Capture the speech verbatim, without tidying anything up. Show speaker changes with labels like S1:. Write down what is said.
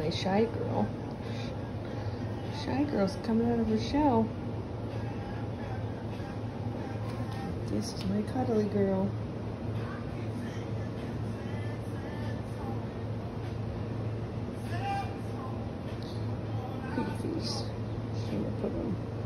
S1: my shy girl. Shy girl's coming out of her shell. This is my cuddly girl. Pretty face. Trying to put them